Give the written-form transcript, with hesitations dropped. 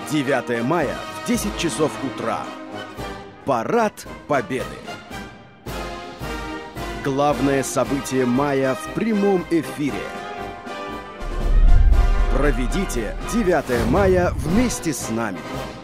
9 мая в 10 часов утра. Парад Победы. Главное событие мая в прямом эфире. Проведите 9 мая вместе с нами.